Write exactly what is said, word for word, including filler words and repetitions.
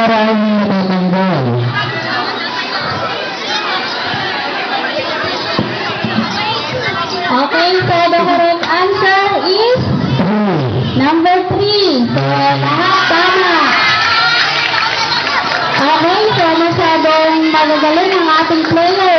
nakaraan yung natatanggal? Okay, so the correct answer is three. number three. So, lahat tama. Okay, so masyadong magagaling ang ating player.